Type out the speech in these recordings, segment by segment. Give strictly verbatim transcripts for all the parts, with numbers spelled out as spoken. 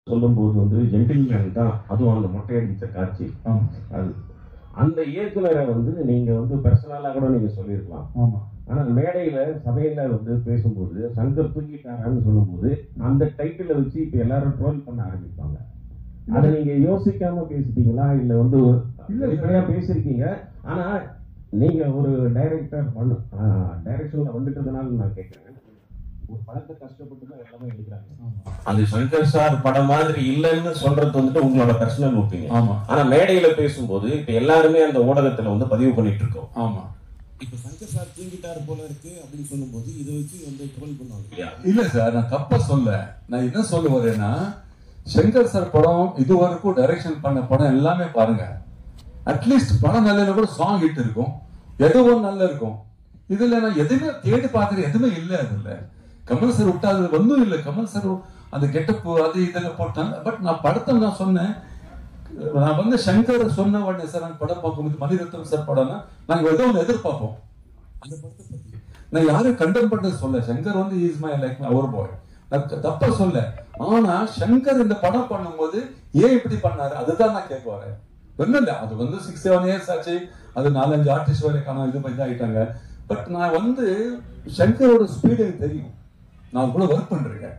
சொல்லும்போது வந்து ஜென்டில்மேன் தான், அதுவும் அந்த மொட்டை அடித்த காட்சி. அது அந்த இயக்குனரை வந்து நீங்க வந்து பர்சனலா கூட நீங்க சொல்லியிருக்கலாம். ஆமா. ஆனா மேடையில சபையில வந்து பேசும்போது சங்கர் தூங்கிட்டாரான்னு சொல்லும்போது அந்த டைட்டில வச்சு இப்ப எல்லாரும் ட்ரோல் பண்ண ஆரம்பிப்பாங்க. அதை நீங்க யோசிக்காம பேசிட்டீங்களா இல்ல வந்து இல்லையா பேசிருக்கீங்க? ஆனா நீங்க ஒரு டைரக்டர் பண்ண டைரக்ஷன்ல வந்துட்டதுனால நான் கேட்கிறேன், ஒரு படத்தை கஷ்டப்பட்டு தான் எல்லாமே எடுக்கிறாங்க. அது சங்கர் சார் படம் மாதிரி இல்லைன்னு சொல்றது வந்துட்டு உங்களோட பர்சனல் ஒப்பீனியன். ஆமா. ஆனா மேடையில பேசும்போது இப்ப எல்லாருமே அந்த ஊடகத்துல வந்து பதிவு பண்ணிட்டு இருக்கோம். ஆமா. இப்ப சங்கர் சார் தூங்கிட்டாரு போல இருக்கு அப்படின்னு சொல்லும்போது இதை வச்சு வந்து ட்ரோல் பண்ணுவாங்க. இல்ல சார், நான் தப்பா சொல்ல. நான் என்ன சொல்ல வரேன்னா, சங்கர் சார் படம் இதுவரைக்கும் டைரக்ஷன் பண்ண படம் எல்லாமே பாருங்க, அட்லீஸ்ட் படம் நல்ல கூட சாங் ஹிட் இருக்கும், எதுவும் நல்லா இருக்கும். இதுல நான் எதுவுமே தேடி பார்க்கறது எதுவுமே இல்லை. அதுல கமல் சார் விட்டா அது வந்தும் இல்லை. கமல் சார் அந்த கெட்டப்பு அது இதெல்லாம் போட்டாங்க. பட் நான் படத்தை நான் சொன்னேன், நான் வந்து சங்கர் சொன்ன உடனே சார் நாங்கள் படம் பார்க்கும்போது மணிரத்னம் சார் படம்னா நாங்கள் ஏதோ ஒன்று எதிர்பார்ப்போம். அந்த படத்தை பத்தி நான் யாரும் கண்டம் பண்றது சொல்ல. சங்கர் வந்து இஸ் மை லைக் அவர் பாய், நான் தப்பா சொல்ல. ஆனா சங்கர் இந்த படம் பண்ணும்போது ஏன் இப்படி பண்ணாரு அதுதான் நான் கேட்க வரேன். ஒன்றும் இல்லை, அது வந்து சிக்ஸ் செவன் இயர்ஸ் ஆச்சு, அது நாலஞ்சு ஆர்டிஸ்ட் வரை காண இது பண்ணி ஆயிட்டாங்க. பட் நான் வந்து சங்கரோட ஸ்பீடு எனக்கு தெரியும், நான் கூட ஒர்க் பண்ணிருக்கேன்.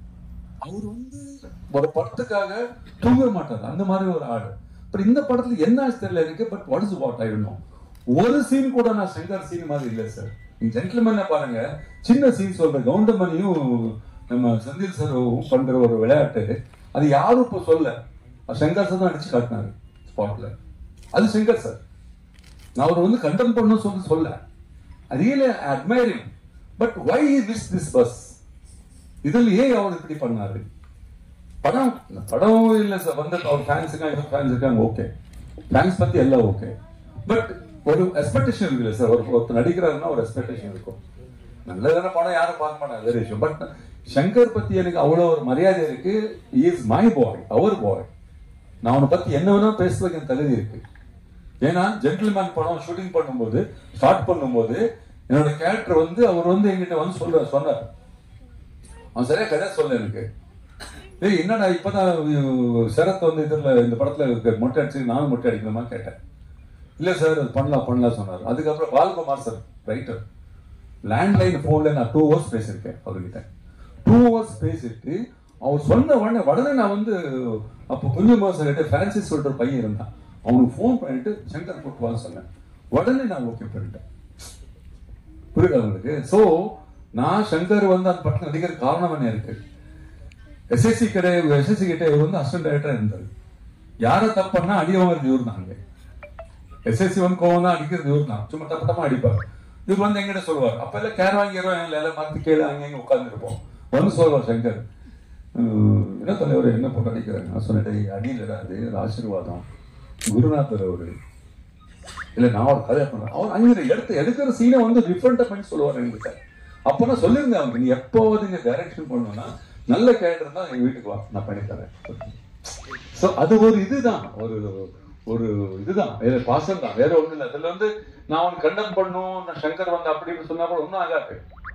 அவர் வந்து ஒரு படத்துக்காக தூங்க மாட்டாரு, அந்த மாதிரி ஒரு ஆடு. பட் இந்த படத்துல என்ன தெரியல எனக்கு. But what is what I don't know. ஒரு சீன் கூட நான் சங்கர் சீன் மாதிரி இல்லை சார். நீங்க ஜென்டில்மேன் பாருங்க, சின்ன சீன் சொல்ற கவுண்டமணியும் நம்ம செந்தில் சார் பண்ற ஒரு விளையாட்டு, அது யாரும் இப்ப சொல்ல, சங்கர் சார் தான் அடிச்சு காட்டினாரு ஸ்பாட்ல. அது சங்கர் சார். நான் அவர் வந்து கண்டம் பண்ணணும் சொல்லி சொல்ல, really admiring. But why miss this bus? இதுல ஏன் அவர் இப்படி பண்ணாரு? படம் படம் இல்ல சார், வந்து அவர் ஃபேன்ஸ் இருக்காங்க, ஃபேன்ஸ் இருக்காங்க, ஓகே, ஃபேன்ஸ் பத்தி எல்லாம் ஓகே. பட் ஒரு எக்ஸ்பெக்டேஷன் இருக்குல்ல சார், ஒரு ஒருத்தர் நடிக்கிறாருன்னா ஒரு எக்ஸ்பெக்டேஷன் இருக்கும். நல்லதான படம் யாரும் பார்க்க மாட்டாங்க, வேற விஷயம். பட் சங்கர் பத்தி எனக்கு அவ்வளவு ஒரு மரியாதை இருக்கு. இஸ் மை பாய், அவர் பாய். நான் அவனை பத்தி என்ன வேணா பேசுறதுக்கு எனக்கு தகுதி இருக்கு. ஏன்னா ஜென்டில்மேன் படம் ஷூட்டிங் பண்ணும்போது, ஸ்டார்ட் பண்ணும்போது என்னோட கேரக்டர் வந்து அவர் வந்து என்கிட்ட வந்து சொல்ற சொன்னார். அவன் சரியா கதை சொல்ல எனக்கு, ஏய் என்னடா இப்பதான் சரத் வந்து இதுல இந்த படத்துல மொட்டை அடிச்சு நானும் மொட்டை அடிக்கணுமா கேட்டேன். இல்ல சார் அது பண்ணலாம் பண்ணலாம் சொன்னார். அதுக்கப்புறம் பால்குமார் சார் ரைட்டர், லேண்ட்லைன் போன்ல நான் டூ ஹவர்ஸ் பேசியிருக்கேன் அவர்கிட்ட. டூ ஹவர்ஸ் பேசிட்டு அவர் சொன்ன உடனே உடனே நான் வந்து அப்போ குஞ்சுமா சார் கிட்ட பிரான்சிஸ் சொல்ற பையன் இருந்தான், அவனுக்கு போன் பண்ணிட்டு சங்கர் போட்டு வாங்க சொன்னேன். உடனே நான் ஓகே பண்ணிட்டேன். புரியுது அவங்களுக்கு? சோ நான் சங்கர் வந்து அந்த படத்தில் நடிக்கிற காரணம் என்ன இருக்கு. எஸ்எஸ்சி கிட்ட எஸ்எஸ்சி கிட்ட இவர் வந்து அசிஸ்டன்ட் டைரக்டரா இருந்தாரு. யாரை தப்புன்னா அடி வாங்குறது இவர் தான். எஸ்எஸ்சி வந்து கோவம் தான் அடிக்கிறது இவர் தான், சும்மா தப்பட்டமா அடிப்பார். இவர் வந்து எங்கிட்ட சொல்லுவார், அப்ப எல்லாம் கேர் வாங்கிடுவோம், எல்லாம் மரத்து கீழே அங்கே எங்க உட்கார்ந்து இருப்போம். வந்து சொல்லுவார் சங்கர், என்ன தலைவர் என்ன போட்டு அடிக்கிறாங்க? நான் சொன்னேன், அடியில் அது ஆசீர்வாதம் குருநாதர் அவரு இல்ல, நான் ஒரு கதை பண்ணேன். அவர் அங்கே எடுத்து எடுக்கிற சீனை வந்து டிஃப்ரெண்டா பண்ணி சொல்லுவார் எங்கிட்ட. அப்ப நான் சொல்லியிருந்தேன் அவங்க, நீ எப்போது நீங்க டைரக்ஷன் பண்ணணும்னா நல்ல கேரக்டர் தான் எங்க வீட்டுக்கு வா, நான் பண்ணி தரேன். சோ அது ஒரு இதுதான், ஒரு ஒரு இதுதான், வேற பாசம் தான், வேற ஒண்ணு இல்லை. அதுல வந்து நான் அவன் கண்டம் பண்ணும், நான் சங்கர் வந்து அப்படின்னு சொன்னா கூட ஒன்னும் ஆகாது.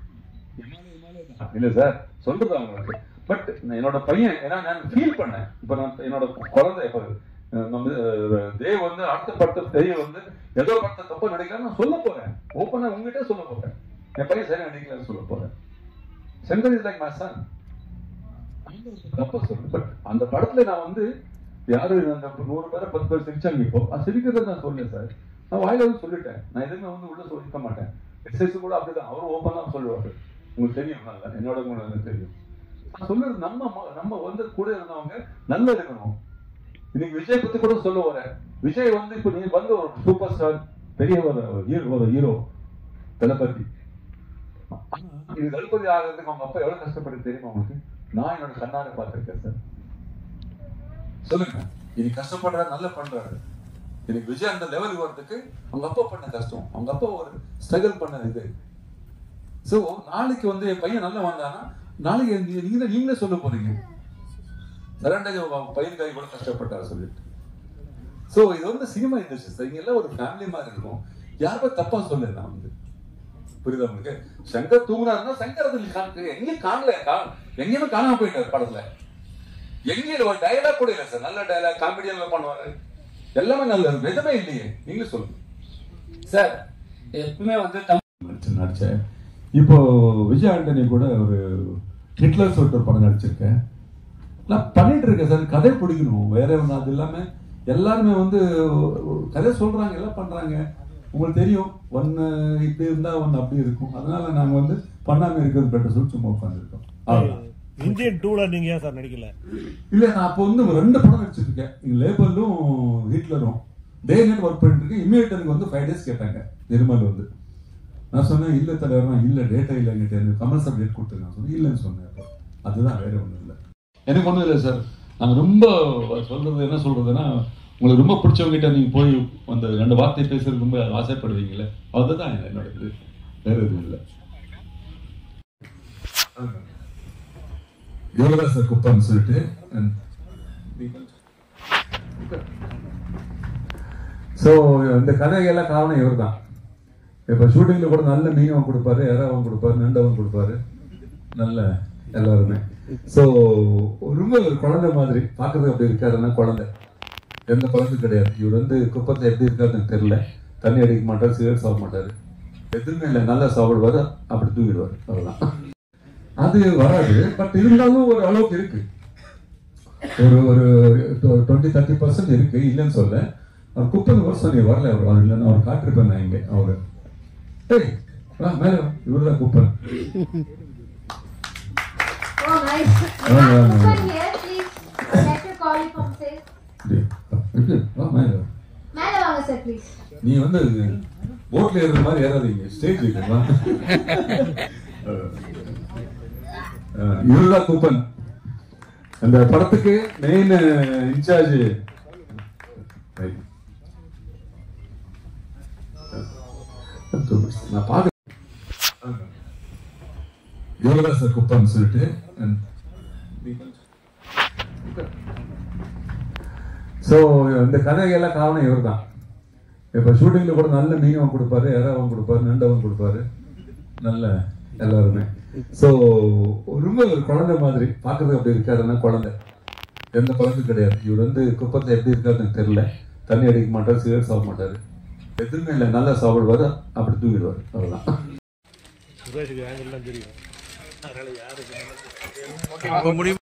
இல்ல சார் சொல்றது அவங்களுக்கு. பட் என்னோட பையன், ஏன்னா நான் ஃபீல் பண்ணேன். இப்ப நான் என்னோட குழந்தை இப்ப நம்ம தேவ் வந்து அடுத்த படத்தை தெரிய வந்து ஏதோ படத்தை தப்பா நடிக்கலாம் நான் சொல்ல போறேன், ஓப்பனா உங்ககிட்ட சொல்ல போறேன். என் பையன் சரியா நடிக்கலன்னு சொல்ல போறேன். Shankar is like my son, தப்பா சொல்லு. பட் அந்த படத்துல நான் வந்து யாரு அந்த நூறு பேரை பத்து பேர் சிரிச்சாங்க, இப்போ அது சிரிக்கிறத நான் சொல்லேன் சார். நான் வாயில வந்து சொல்லிட்டேன், நான் எதுவுமே வந்து உள்ள சொல்லிக்க மாட்டேன். எக்ஸசைஸ் கூட அப்படிதான், அவரும் ஓப்பன் தான் சொல்லுவாரு. உங்களுக்கு தெரியும், நல்லா என்னோட உங்களுக்கு தெரியும். நான் சொல்றது நம்ம நம்ம வந்து கூட இருந்தவங்க நல்லா இருக்கணும். இன்னைக்கு விஜய் பத்தி கூட சொல்ல வரேன். விஜய் வந்து இப்ப நீ வந்து ஒரு சூப்பர் ஸ்டார், பெரிய ஒரு ஹீரோ தளபதி. இது தளபதி ஆகிறதுக்கு அவங்க அப்பா எவ்வளவு கஷ்டப்பட்டு தெரியுமா உங்களுக்கு? நான் என்னோட கண்ணார பார்த்திருக்கேன் சார். சொல்லுங்க, இன்னைக்கு கஷ்டப்படுறாரு, நல்லா பண்றாரு. இன்னைக்கு விஜய் அந்த லெவலுக்கு வர்றதுக்கு அவங்க அப்பா பண்ண கஷ்டம், அவங்க அப்பா ஒரு ஸ்ட்ரகிள் பண்ண இது. சோ நாளைக்கு வந்து என் பையன் நல்லா வந்தானா நாளைக்கு நீங்க நீங்களே சொல்ல போறீங்க, சரண்டா பையனுக்காக கூட கஷ்டப்பட்டாரு சொல்லிட்டு. சோ இது வந்து சினிமா இண்டஸ்ட்ரி சார், இங்க எல்லாம் ஒரு ஃபேமிலி மாதிரி இருக்கும். யாருமே தப்பா சொல்ல நான் வந்து, புரியுதா உங்களுக்கு? சங்கர் தூங்குனாருன்னா சங்கர் எங்கேயும் காணல, எங்கேயுமே காணாம போயிட்டாரு படத்துல. எங்க ஒரு டயலாக் கூட இல்லை சார். நல்ல டயலாக் காமெடியெல்லாம் பண்ணுவாரு, எல்லாமே நல்ல எதுவுமே இல்லையே. நீங்களே சொல்லுங்க சார். எப்பவுமே வந்து நடிச்சேன். இப்போ விஜய் ஆண்டனி கூட ஒரு ஹிட்லர் சொல்லிட்டு ஒரு படம் நடிச்சிருக்கேன். நான் பண்ணிட்டு இருக்கேன் சார். கதை பிடிக்கணும், வேற ஒன்று. அது இல்லாம எல்லாருமே வந்து கதை சொல்றாங்க, எல்லாம் பண்றாங்க. உங்களுக்கு தெரியும், ஒன்னு இப்படி இருந்தா ஒன்னு அப்படி இருக்கும். அதனால நாங்க வந்து பண்ணாம இருக்கிறது பெட்டர் சொல்லி சும்மா உட்காந்துருக்கோம். இந்தியன் டூல நீங்க ஏன் சார் நடிக்கல? இல்ல, நான் அப்போ வந்து ரெண்டு படம் நடிச்சிருக்கேன். லேபலும் ஹிட்லரும் டே நைட் ஒர்க் பண்ணிட்டு இருக்கேன். இமீடியட் எனக்கு வந்து ஃபைவ் டேஸ் கேட்டாங்க நிர்மல் வந்து. நான் சொன்னேன் இல்ல தலைவர், இல்ல டேட்டா இல்லைங்கிட்ட கமல் சார் டேட் கொடுத்துருக்கேன் சொன்னேன். இல்லைன்னு சொன்னேன். அதுதான், வேற ஒன்றும் இல்லை. எனக்கு ஒன்றும் இல்லை சார். நாங்கள் ரொம்ப சொல்றது என்ன சொல்றதுன்னா, உங்களுக்கு ரொம்ப பிடிச்சவங்ககிட்ட நீங்க போய் அந்த ரெண்டு வார்த்தை பேசுறது ரொம்ப ஆசைப்படுவீங்களே, அதுதான் என்னோட இது, வேற எதுவும் இல்லை. யோகராஜ் சார் குப்பான்னு சொல்லிட்டு ஸோ இந்த கதைகள்லாம் காரணம் இவர் தான். இப்போ ஷூட்டிங்ல கூட நல்ல மீனவன் கொடுப்பாரு, எறாவன் கொடுப்பாரு, நண்டவன் கொடுப்பாரு, நல்ல எல்லாருமே. ஸோ ரொம்ப ஒரு குழந்தை மாதிரி பார்க்கறதுக்கு அப்படி இருக்காருன்னா குழந்தை, எந்த பழக்கம் கிடையாது. இவர் வந்து குப்பத்தை எப்படி இருக்காருன்னு தெரியல. தண்ணி அடிக்க மாட்டார், சிகரெட் சாப்பிட மாட்டாரு, எதுவுமே இல்லை. நல்லா சாப்பிடுவாரு, அப்படி தூங்கிடுவார், அவ்வளோதான். அது வராது. பட் இருந்தாலும் ஒரு அளவுக்கு இருக்கு, ஒரு ஒரு டுவெண்ட்டி தேர்ட்டி பர்சன்ட் இருக்கு, இல்லைன்னு சொல்ல. அவர் குப்பை வருஷம் நீ வரல, அவர் அவர் இல்லைன்னு அவர் காட்டிருப்பேன் நான் இங்கே. அவரு மேல இவரு தான் குப்பன். நீ வந்து போட்ல ஏறுற மாதிரி ஏறாதீங்க, ஸ்டேஜ் இருக்குங்களா? இவருதான் கூப்பன். அந்த படத்துக்கு மெயின் இன்சார்ஜ். நான் பாக்க யோகராஜ் சார் குப்பான்னு சொல்லிட்டு ஸோ இந்த கதைகள்லாம் காரணம் இவர் தான். இப்போ ஷூட்டிங்ல கூட நல்ல மீனவன் கொடுப்பாரு, எறாவன் கொடுப்பாரு, நண்டவன் கொடுப்பாரு, நல்ல எல்லாருமே. ஸோ ரொம்ப ஒரு குழந்தை மாதிரி பார்க்கறதுக்கு அப்படி இருக்காருன்னா குழந்தை, எந்த பழக்கம் கிடையாது. இவர் வந்து குப்பத்தை எப்படி இருக்காருன்னு தெரியல. தண்ணி அடிக்க மாட்டார், சிகரெட் சாப்பிட மாட்டாரு, எதுவுமே இல்லை. நல்லா சாப்பிடுவாரு, அப்படி தூங்கிடுவார், அவ்வளோதான். முடியும்.